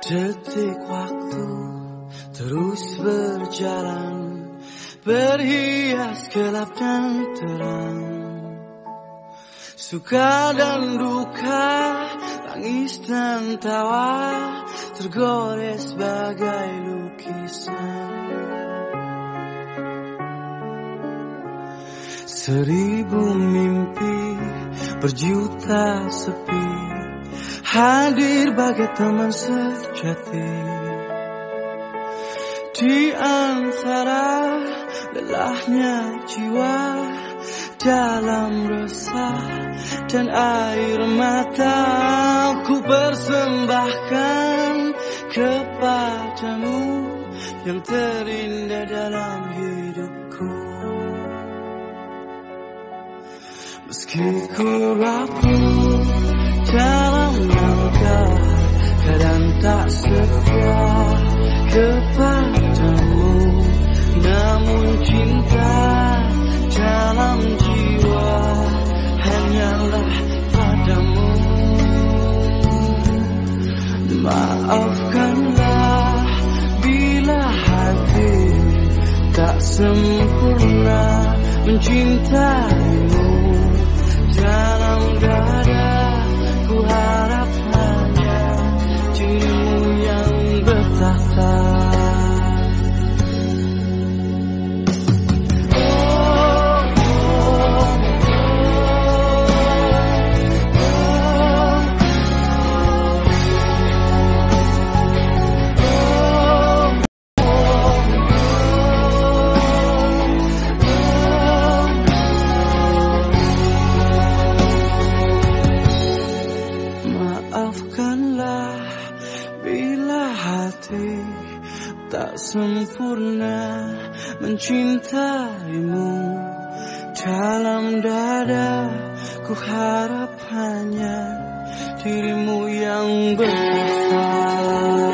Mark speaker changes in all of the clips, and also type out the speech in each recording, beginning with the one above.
Speaker 1: Detik waktu terus berjalan, berhias gelap dan terang, suka dan duka, tangis dan tawa, tergores bagai lukisan. 1000 mimpi, berjuta sepi, hadir bagai teman sejati. Di antara lelahnya jiwa, dalam resah dan air mata, ku persembahkan kepadamu yang terindah dalam hidupku. Meski ku rapuh dalam langkah, kadang tak setia kepadamu, namun cinta dalam jiwa hanyalah padamu. Maafkanlah bila hati tak sempurna mencintaimu. Dalam dada ku harap hanya dirimu yang bertahta. Maafkanlah bila hati tak sempurna mencintaimu. Dalam dada ku harap hanya dirimu yang bertahta.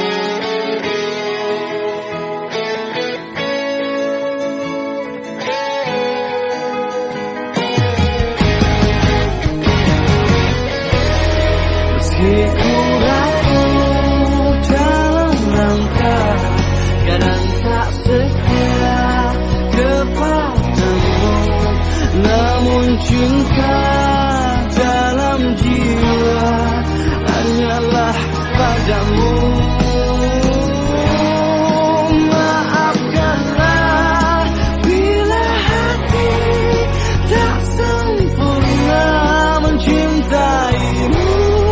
Speaker 1: Ku rapuh dalam langkah, kadang tak setia kepadamu, namun cinta dalam jiwa hanyalah padamu. Maafkanlah bila hati tak sempurna mencintaimu.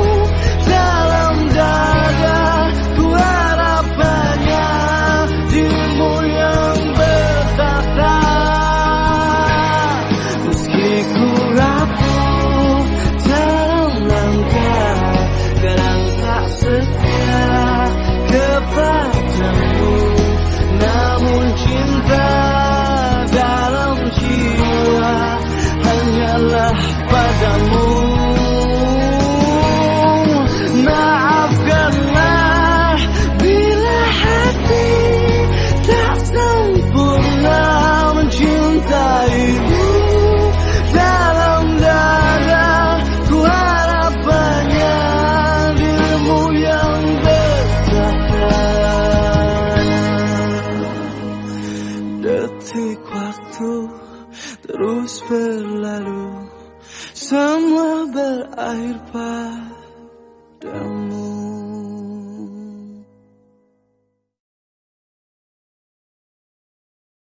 Speaker 1: Kepadamu, namun cinta dalam jiwa hanyalah padamu. Maafkanlah bila hati tak sempurna mencintaimu. Dalam dada ku harap hanya dirimu yang detik waktu terus berlalu, semua berakhir padamu.